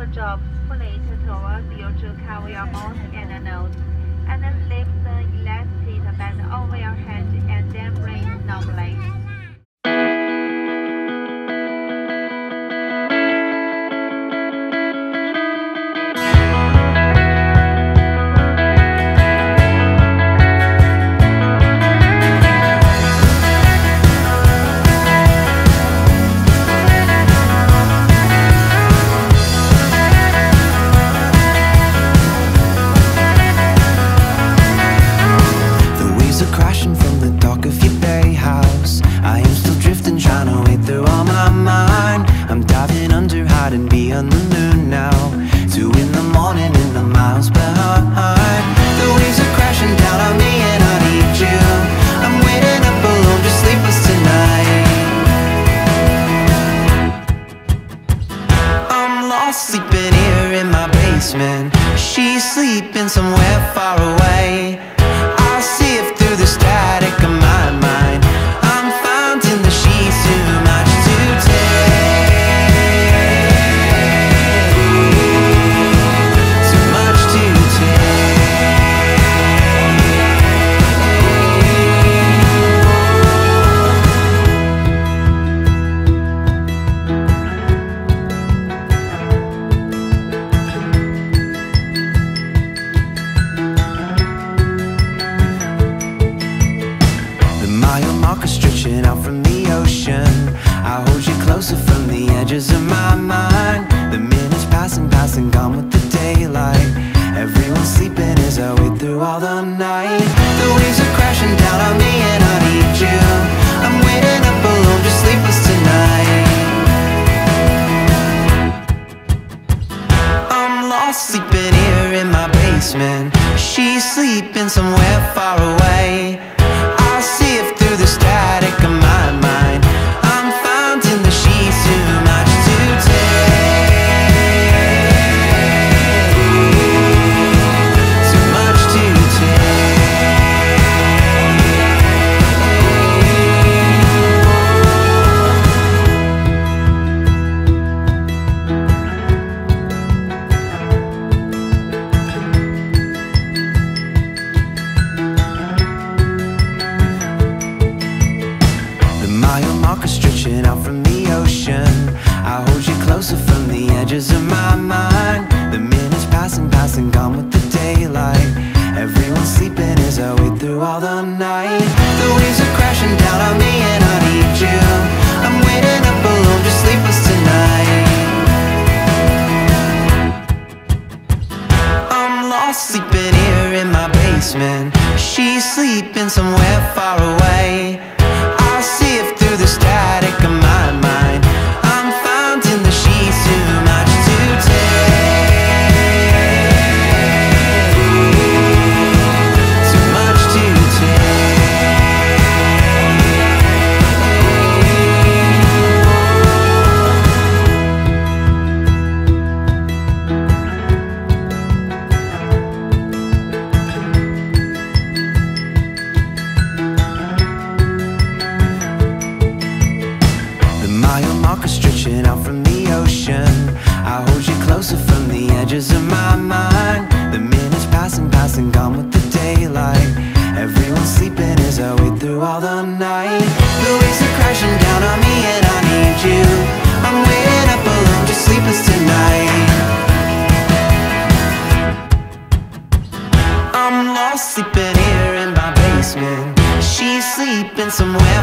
drops split towards you to cover your mouth and nose, and then lift the elastic band over your head and then breathe normally. And be on the moon now. 2 in the morning and the miles behind. The waves are crashing down on me and I need you. I'm waiting up alone, just sleepless tonight. I'm lost sleeping here in my basement. She's sleeping somewhere far away. I'll see if through the static of my mind I'm found in the sheets, too much to take. Stretching out from the ocean, I hold you closer from the edges of my mind. The minutes passing, gone with the daylight. Everyone's sleeping as I wait through all the night. The waves are crashing down on me and I need you. I'm waiting up alone, just sleepless tonight. I'm lost sleeping here in my basement. She's sleeping somewhere far away. I'll see if through the static of my mind I'm found in the sheets, too much to take. Too much to stretching out from the ocean, I hold you closer from the edges of my mind. The minutes passing, gone with the daylight. Everyone's sleeping as I wait through all the night. The waves are crashing down on me and I need you. I'm waiting up alone, just sleepless tonight. I'm lost sleeping here in my basement. She's sleeping somewhere far away. I'll see if through the static of my mind I'm found in the sheets, too much to take. Too much to stretching out from the ocean, I hold you closer from the edges of my mind. The minutes passing, gone with the daylight. Everyone's sleeping as I wait through all the night. The waves are crashing down on me and I need you. I'm waiting up alone, just sleepless tonight. I'm lost sleeping here in my basement. She's sleeping somewhere